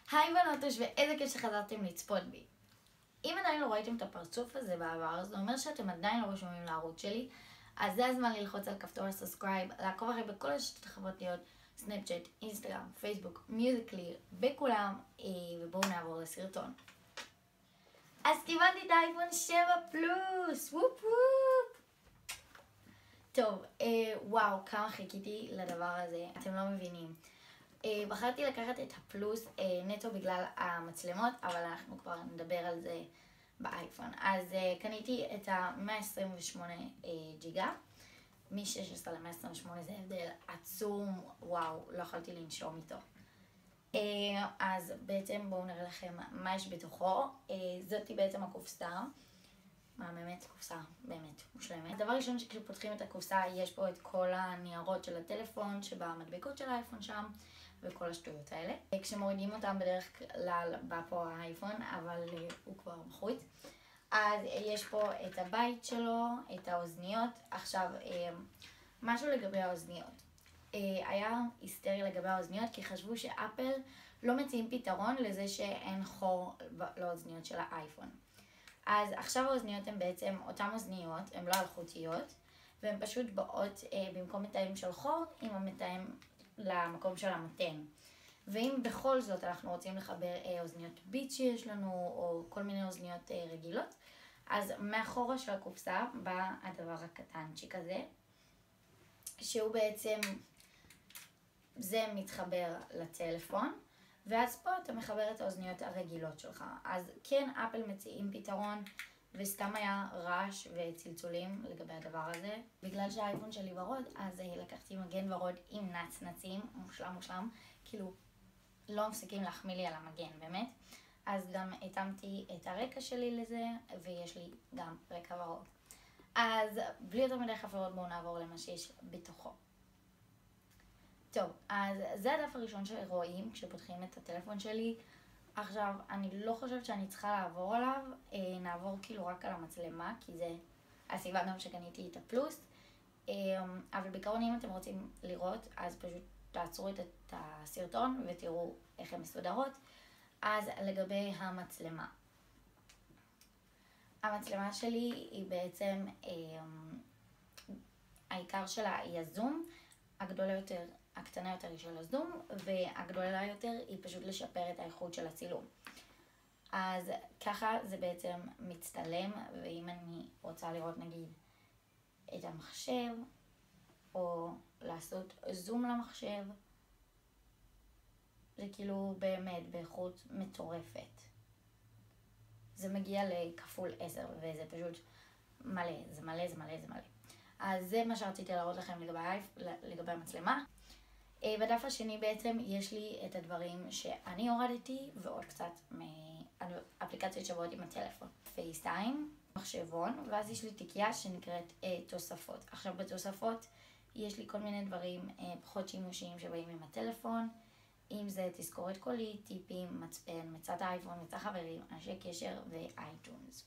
היי בנוטוש, ואיזה כיף שחזרתם לצפות בי. אם עדיין לא ראיתם את הפרצוף הזה בעבר, זה אומר שאתם עדיין לא רשומים לערוץ שלי, אז זה הזמן ללחוץ על כפתור הסאבסקרייב, לעקוב אחרי בכל הרשתות החברתיות, סנאפצ'אט, אינסטגרם, פייסבוק, מיוזיקלי, בכולם, ובואו נעבור לסרטון. אז קיבלתי את האייפון 7 פלוס, וופ וופ. טוב, וואו, כמה חיכיתי לדבר הזה, אתם לא מבינים. בחרתי לקחת את הפלוס נטו בגלל המצלמות, אבל אנחנו כבר נדבר על זה באייפון. אז קניתי את ה-128 ג'יגה, מ-16 ל-128 זה הבדל עצום, וואו, לא יכולתי לנשום איתו. אז בעצם בואו נראה לכם מה יש בתוכו. זאתי בעצם הקופסה, מהממת, קופסה באמת מושלמת. דבר ראשון שכשפותחים את הקופסה יש פה את כל הניירות של הטלפון שבמדבקות של האייפון שם וכל השטויות האלה. כשמורידים אותם בדרך כלל בא פה האייפון, אבל הוא כבר בחוץ. אז יש פה את הבית שלו, את האוזניות. עכשיו, משהו לגבי האוזניות. היה היסטרי לגבי האוזניות כי חשבו שאפל לא מציעים פתרון לזה שאין חור לאוזניות של האייפון. אז עכשיו האוזניות הן בעצם אותן אוזניות, הן לא אלחוטיות, והן פשוט באות במקום מתאם של חור עם המתאם למקום של המתן. ואם בכל זאת אנחנו רוצים לחבר אוזניות ביט שיש לנו, או כל מיני אוזניות רגילות, אז מאחורה של הקופסה בא הדבר הקטנצ'יק הזה, שהוא בעצם, זה מתחבר לטלפון, ואז פה אתה מחבר את האוזניות הרגילות שלך. אז כן, אפל מציעים פתרון, וסתם היה רעש וצלצולים לגבי הדבר הזה. בגלל שהאייפון שלי ורוד, אז לקחתי מגן ורוד עם נצנצים, מושלם, כאילו לא מפסיקים להחמיא לי על המגן, באמת. אז גם התאמתי את הרקע שלי לזה, ויש לי גם רקע ורוד. אז בלי יותר מדי חפירות, בואו נעבור למה שיש בתוכו. טוב, אז זה הדף הראשון שרואים כשפותחים את הטלפון שלי. עכשיו, אני לא חושבת שאני צריכה לעבור עליו, נעבור כאילו רק על המצלמה, כי זה הסיבה גם שקניתי את הפלוס. אבל בעיקרון אם אתם רוצים לראות, אז פשוט תעצרו את הסרטון ותראו איך הן מסודרות. אז לגבי המצלמה. המצלמה שלי היא בעצם, העיקר שלה היא הזום, הקטנה יותר היא של הזום, והגדולה יותר היא פשוט לשפר את האיכות של הצילום. אז ככה זה בעצם מצטלם, ואם אני רוצה לראות נגיד את המחשב, או לעשות זום למחשב, זה כאילו באמת באיכות מטורפת. זה מגיע לכפול 10, וזה פשוט מלא, זה מלא. אז זה מה שרציתי להראות לכם לגבי המצלמה. בדף השני בעצם יש לי את הדברים שאני הורדתי, ועוד קצת מאפליקציות שבאות עם הטלפון. פייסטיים, מחשבון, ואז יש לי תיקייה שנקראת תוספות. עכשיו בתוספות יש לי כל מיני דברים פחות שימושיים שבאים עם הטלפון, אם זה תזכורת קולית, טיפים, מצפן, מצד האייפון, מצד חברים, אנשי קשר ואייטונס.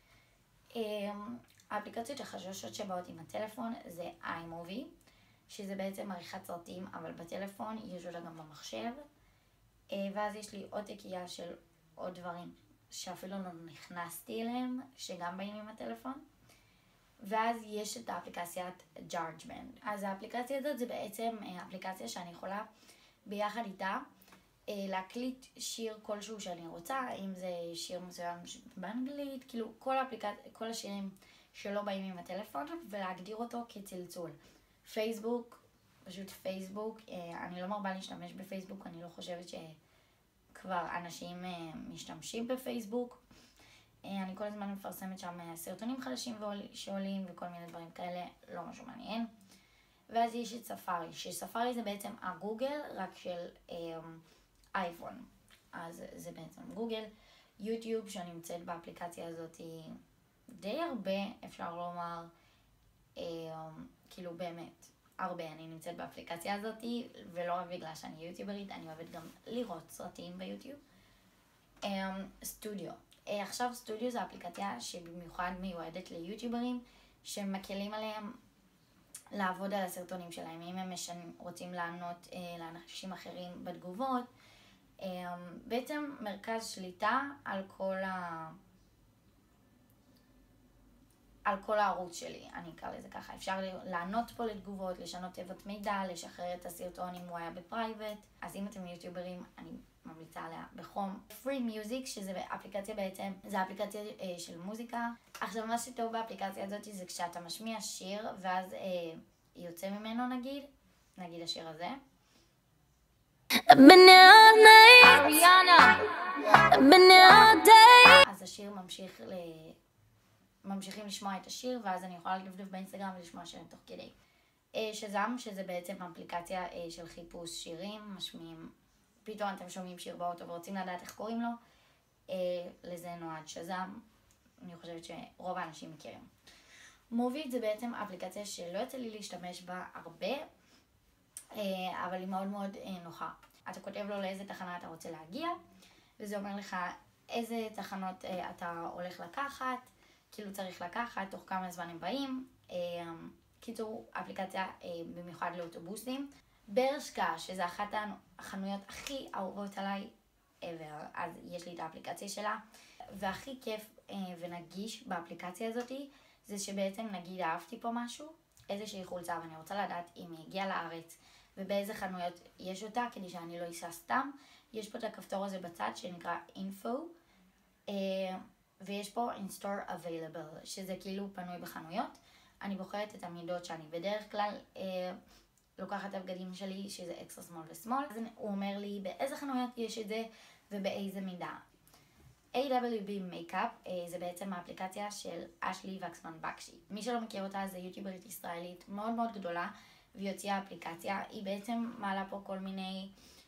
האפליקציות החדשות שבאות עם הטלפון זה iMovie, שזה בעצם עריכת סרטים, אבל בטלפון יש אותה גם במחשב. ואז יש לי עוד תיקייה של עוד דברים שאפילו לא נכנסתי אליהם, שגם באים עם הטלפון. ואז יש את האפליקציית GarageBand. אז האפליקציה הזאת זה בעצם אפליקציה שאני יכולה ביחד איתה להקליט שיר כלשהו שאני רוצה, אם זה שיר מסוים באנגלית, כאילו כל השירים שלא באים עם הטלפון, ולהגדיר אותו כצלצול. פייסבוק, פשוט פייסבוק, אני לא מרבה להשתמש בפייסבוק, אני לא חושבת שכבר אנשים משתמשים בפייסבוק. אני כל הזמן מפרסמת שם סרטונים חדשים שעולים וכל מיני דברים כאלה, לא משהו מעניין. ואז יש את ספארי, שספארי זה בעצם הגוגל, רק של אייפון. אז זה בעצם גוגל. יוטיוב שנמצאת באפליקציה הזאת די הרבה, אפשר לומר, כאילו באמת הרבה. אני נמצאת באפליקציה הזאת, ולא רק בגלל שאני יוטיוברית, אני אוהבת גם לראות סרטים ביוטיוב. סטודיו. עכשיו סטודיו זה אפליקציה שבמיוחד מיועדת ליוטיוברים, שמקלים עליהם לעבוד על הסרטונים שלהם. אם הם רוצים לענות לאנשים אחרים בתגובות, בעצם מרכז שליטה על כל הערוץ שלי, אני אקרא לזה ככה. אפשר לענות פה לתגובות, לשנות תיבות מידע, לשחרר את הסרטון אם הוא היה בפרייבט. אז אם אתם יוטיוברים, אני ממליצה עליה בחום. Free Music, שזה אפליקציה בעצם, זה אפליקציה של מוזיקה. עכשיו, מה שטוב באפליקציה הזאת זה כשאתה משמיע שיר, ואז יוצא ממנו נגיד השיר הזה. אריאנה! אז השיר ממשיכים לשמוע את השיר, ואז אני יכולה לדפדף באינסטגרם ולשמוע שירים תוך כדי. שזם, שזה בעצם אפליקציה של חיפוש שירים, משמיעים, פתאום אתם שומעים שיר באוטו ורוצים לדעת איך קוראים לו, לזה נועד שזם, אני חושבת שרוב האנשים מכירים. מוביט זה בעצם אפליקציה שלא יוצא לי להשתמש בה הרבה, אבל היא מאוד מאוד נוחה. אתה כותב לו לאיזה תחנה אתה רוצה להגיע, וזה אומר לך איזה תחנות אתה הולך לקחת, כאילו צריך לקחת, תוך כמה זמן הם באים. קיצור, אפליקציה במיוחד לאוטובוסים. ברשקה, שזה אחת החנויות הכי אהובות עליי ever, אז יש לי את האפליקציה שלה. והכי כיף ונגיש באפליקציה הזאת, זה שבעצם נגיד אהבתי פה משהו, איזושהי חולצה, ואני רוצה לדעת אם היא הגיעה לארץ, ובאיזה חנויות יש אותה, כדי שאני לא אסע סתם. יש פה את הכפתור הזה בצד שנקרא info, ויש פה in store available, שזה כאילו פנוי בחנויות. אני בוחרת את המידות שאני בדרך כלל לוקחת את הבגדים שלי, שזה אקסטרה שמאל ושמאל. אז הוא אומר לי באיזה חנויות יש את זה ובאיזה מידה. AWB Makeup זה בעצם האפליקציה של אשלי וקסמן בקשי. מי שלא מכיר אותה זה יוטיוברית ישראלית מאוד מאוד גדולה, והיא הוציאה אפליקציה. היא בעצם מעלה פה כל מיני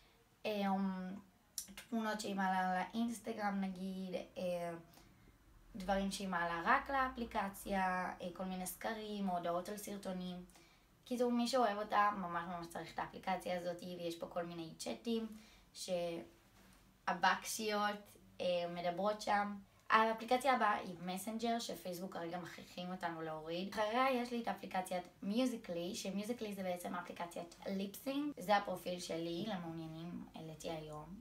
תמונות שהיא מעלה לאינסטגרם נגיד, דברים שהיא מעלה רק לאפליקציה, כל מיני סקרים, הודעות על סרטונים. קיצור, מי שאוהב אותה ממש ממש צריך את האפליקציה הזאת, ויש פה כל מיני צ'אטים שהבקשיות מדברות שם. האפליקציה הבאה היא מסנג'ר, שפייסבוק כרגע מכריחים אותנו להוריד. אחריה יש לי את אפליקציית מיוזיקלי, שמיוזיקלי זה בעצם אפליקציית ליפסינג. זה הפרופיל שלי למעוניינים, העליתי היום.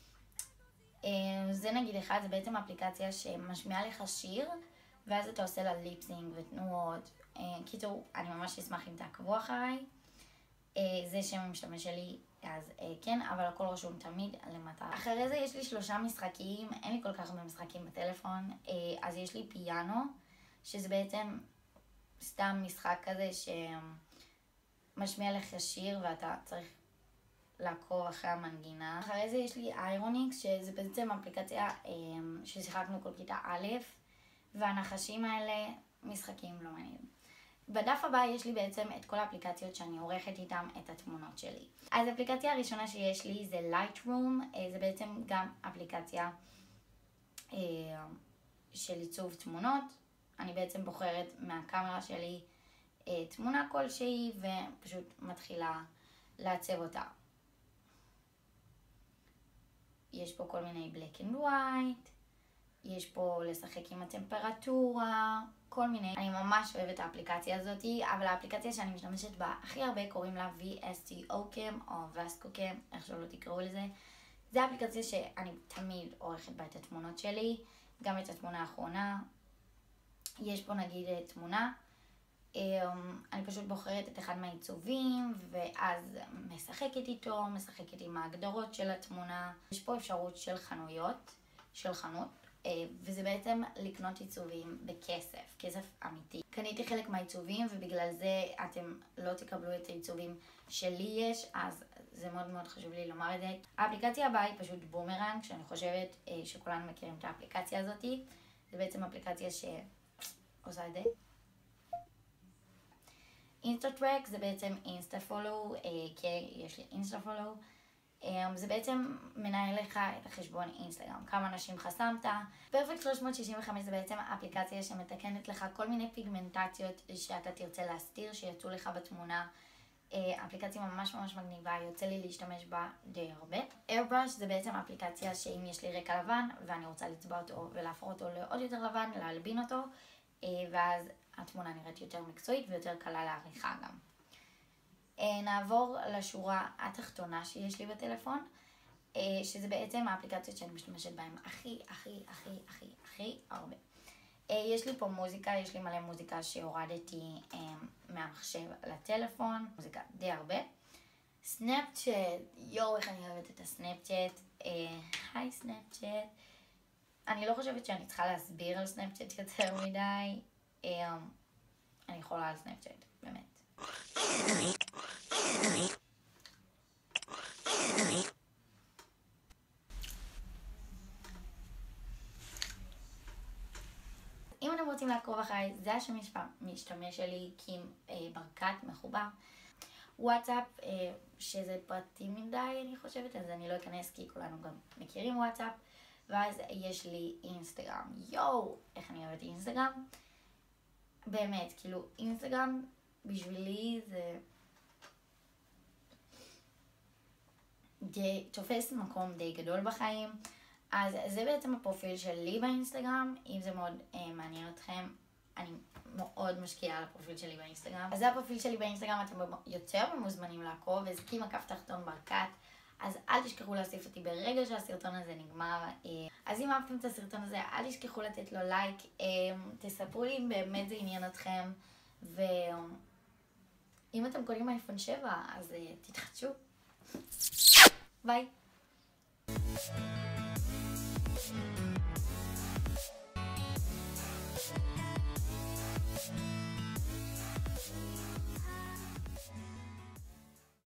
זה נגיד אחד, זה בעצם אפליקציה שמשמיעה לך שיר, ואז אתה עושה לה ליפסינג ותנועות. קיצור, אני ממש אשמח אם תעקבו אחריי. זה שם המשתמש שלי, אז כן, אבל הכל רשום תמיד למטה. אחרי זה יש לי 3 משחקים, אין לי כל כך הרבה משחקים בטלפון, אז יש לי פיאנו, שזה בעצם סתם משחק כזה שמשמיע לך שיר ואתה צריך לעקוב אחרי המנגינה. אחרי זה יש לי איירוניקס, שזה בעצם אפליקציה ששיחקנו כל כיתה א', והנחשים האלה משחקים לא מעניינים. בדף הבא יש לי בעצם את כל האפליקציות שאני עורכת איתם את התמונות שלי. אז האפליקציה הראשונה שיש לי זה Lightroom, זה בעצם גם אפליקציה של עיצוב תמונות. אני בעצם בוחרת מהקמרה שלי תמונה כלשהי ופשוט מתחילה לעצב אותה. יש פה כל מיני black and white, יש פה לשחק עם הטמפרטורה, כל מיני. אני ממש אוהבת את האפליקציה הזאת, אבל האפליקציה שאני משתמשת בה הכי הרבה קוראים לה VSTOcam או VSCOcam, איך שלא תקראו לזה. זה האפליקציה שאני תמיד עורכת בה את התמונות שלי, גם את התמונה האחרונה. יש פה נגיד תמונה, אני פשוט בוחרת את אחד מהעיצובים, ואז משחקת איתו, משחקת עם ההגדרות של התמונה. יש פה אפשרות של חנויות, של חנות, וזה בעצם לקנות עיצובים בכסף, כסף אמיתי. קניתי חלק מהעיצובים ובגלל זה אתם לא תקבלו את העיצובים שלי יש, אז זה מאוד מאוד חשוב לי לומר את זה. האפליקציה הבאה היא פשוט בומרנג, שאני חושבת שכולנו מכירים את האפליקציה הזאת. זה בעצם אפליקציה שעושה את זה. אינסטאטרק זה בעצם אינסטה פולו, כי יש לי אינסטה פולו. זה בעצם מנהל לך את החשבון אינסטגרם, כמה אנשים חסמת. פרפקט 365 זה בעצם אפליקציה שמתקנת לך כל מיני פיגמנטציות שאתה תרצה להסתיר, שיצאו לך בתמונה. אפליקציה ממש ממש מגניבה, יוצא לי להשתמש בה די הרבה. Airbrush זה בעצם אפליקציה שאם יש לי רקע לבן ואני רוצה לצבע אותו ולהפוך אותו לעוד יותר לבן, להלבין אותו, ואז התמונה נראית יותר מקצועית ויותר קלה לעריכה גם. נעבור לשורה התחתונה שיש לי בטלפון. שזה בעצם האפליקציות שאני משתמשת בהן הכי הרבה. יש לי פה מוזיקה, יש לי מלא מוזיקה שהורדתי מהמחשב לטלפון, מוזיקה די הרבה. סנאפצ'אט, יואו איך אני אוהבת את הסנאפצ'אט. היי סנאפצ'אט. אני לא חושבת שאני צריכה להסביר על סנאפצ'אט יותר מדי. אני יכולה על סנאפצ'אט, באמת. אם אתם רוצים לעקוב אחריי, זה השם משתמש שלי, קים ברקת מחובר. וואטסאפ, שזה פרטי מדי אני חושבת, אז אני לא אכנס כי כולנו גם מכירים וואטסאפ. ואז יש לי אינסטגרם. יואו, איך אני אוהבת אינסטגרם. באמת, כאילו אינסטגרם בשבילי זה תופס מקום די גדול בחיים. אז זה בעצם הפרופיל שלי באינסטגרם. אם זה מאוד מעניין אתכם, אני מאוד משקיעה על הפרופיל שלי באינסטגרם. אז זה הפרופיל שלי באינסטגרם, אתם יותר מוזמנים לעקוב, אז קים עקף תחתון ברקת. אז אל תשכחו להוסיף אותי ברגע שהסרטון הזה נגמר. אז אם אהבתם את הסרטון הזה, אל תשכחו לתת לו לייק. תספרו לי אם באמת זה עניין אתכם. ואם אתם קונים אייפון 7, אז תתחדשו. ביי.